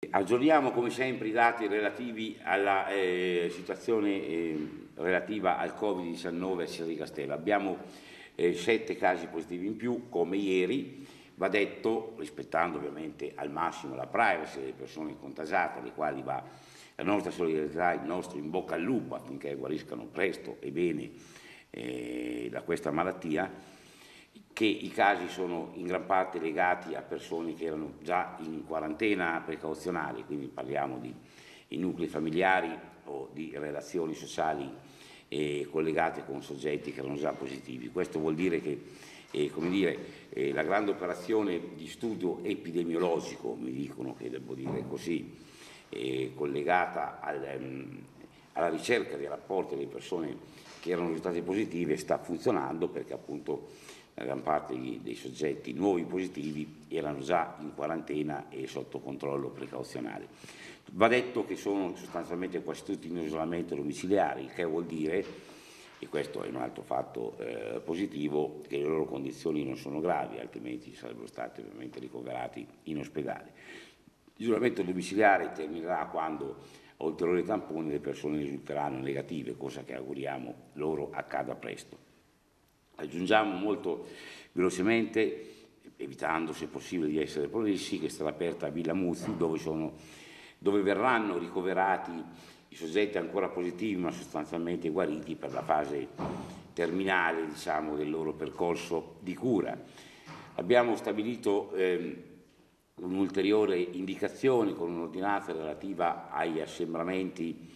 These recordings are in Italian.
Aggiorniamo come sempre i dati relativi alla situazione relativa al Covid-19 a Città di Castello. Abbiamo 7 casi positivi in più, come ieri. Va detto, rispettando ovviamente al massimo la privacy delle persone contagiate, alle quali va la nostra solidarietà, il nostro in bocca al lupo affinché guariscano presto e bene da questa malattia, che i casi sono in gran parte legati a persone che erano già in quarantena precauzionale, quindi parliamo di nuclei familiari o di relazioni sociali collegate con soggetti che erano già positivi. Questo vuol dire che la grande operazione di studio epidemiologico, mi dicono che devo dire così, collegata alla ricerca dei rapporti delle persone che erano risultate positive, sta funzionando, perché appunto la gran parte dei soggetti nuovi positivi erano già in quarantena e sotto controllo precauzionale. Va detto che sono sostanzialmente quasi tutti in isolamento domiciliare, il che vuol dire, e questo è un altro fatto positivo, che le loro condizioni non sono gravi, altrimenti sarebbero stati ovviamente ricoverati in ospedale. L'isolamento domiciliare terminerà quando a ulteriori tamponi le persone risulteranno negative, cosa che auguriamo loro accada presto. Aggiungiamo molto velocemente, evitando se possibile di essere prolessi, che sarà aperta a Villa Muzzi, dove verranno ricoverati i soggetti ancora positivi ma sostanzialmente guariti per la fase terminale, diciamo, del loro percorso di cura. Abbiamo stabilito un'ulteriore indicazione con un'ordinanza relativa agli assembramenti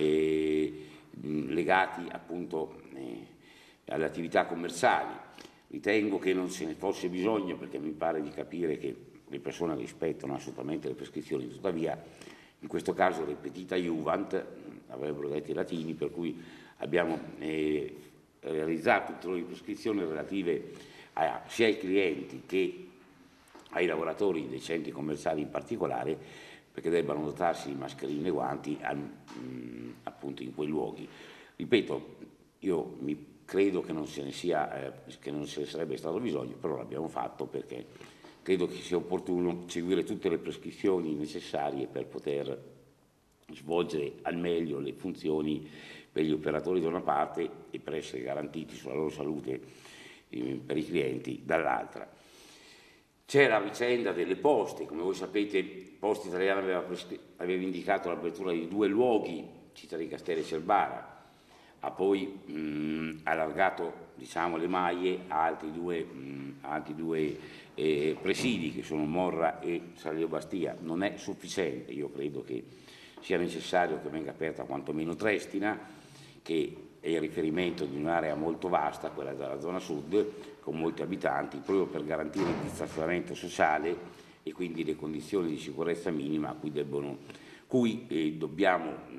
legati appunto alle attività commerciali. Ritengo che non se ne fosse bisogno, perché mi pare di capire che le persone rispettano assolutamente le prescrizioni, tuttavia in questo caso repetita iuvant, avrebbero detto i latini, per cui abbiamo realizzato tutte le prescrizioni relative sia ai clienti che ai lavoratori dei centri commerciali in particolare, perché debbano dotarsi di mascherine e guanti appunto in quei luoghi. Ripeto, io credo che non se ne sarebbe stato bisogno, però l'abbiamo fatto perché credo che sia opportuno seguire tutte le prescrizioni necessarie per poter svolgere al meglio le funzioni per gli operatori da una parte e per essere garantiti sulla loro salute per i clienti dall'altra. C'è la vicenda delle poste. Come voi sapete, Poste Italiane aveva indicato l'apertura di 2 luoghi, Città di Castello e Cerbara, ha poi allargato, diciamo, le maglie a altri due presidi, che sono Morra e Salio Bastia. Non è sufficiente, io credo che sia necessario che venga aperta quantomeno Trestina, che è il riferimento di un'area molto vasta, quella della zona sud, con molti abitanti, proprio per garantire il distanziamento sociale e quindi le condizioni di sicurezza minima a cui dobbiamo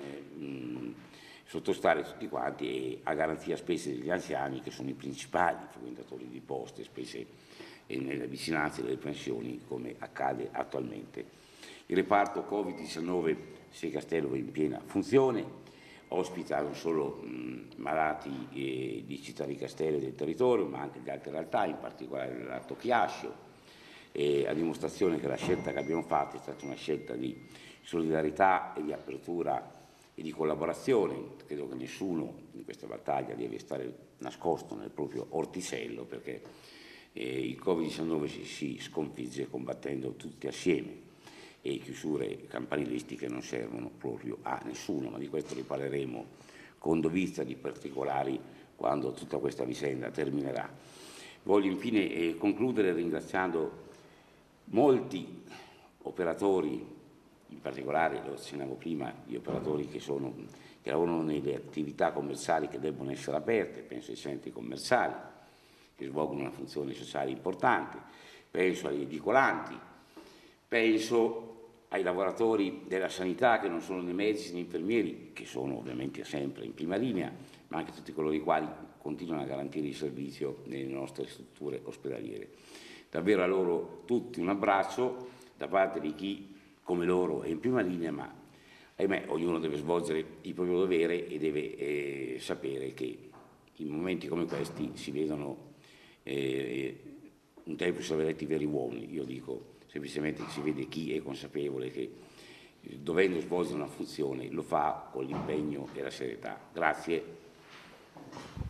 sottostare tutti quanti, e a garanzia specie degli anziani, che sono i principali frequentatori di poste, specie nelle vicinanze delle pensioni, come accade attualmente. Il reparto Covid-19 Sei Castello è in piena funzione, ospita non solo malati di Città di Castello e del territorio, ma anche di altre realtà, in particolare il reparto Chiascio, a dimostrazione che la scelta che abbiamo fatto è stata una scelta di solidarietà e di apertura e di collaborazione. Credo che nessuno in questa battaglia deve stare nascosto nel proprio orticello, perché il Covid-19 si sconfigge combattendo tutti assieme, e chiusure campanilistiche non servono proprio a nessuno, ma di questo riparleremo con dovizia di particolari quando tutta questa vicenda terminerà. Voglio infine concludere ringraziando molti operatori, in particolare, lo accennavo prima, gli operatori che lavorano nelle attività commerciali che debbono essere aperte, penso ai centri commerciali che svolgono una funzione sociale importante, penso agli edicolanti, penso ai lavoratori della sanità, che non sono né medici né infermieri, che sono ovviamente sempre in prima linea, ma anche tutti coloro i quali continuano a garantire il servizio nelle nostre strutture ospedaliere. Davvero a loro tutti un abbraccio da parte di chi come loro è in prima linea, ma ahimè ognuno deve svolgere il proprio dovere e deve sapere che in momenti come questi si vedono un tempo si sono eletti veri uomini, io dico semplicemente si vede chi è consapevole che dovendo svolgere una funzione lo fa con l'impegno e la serietà. Grazie.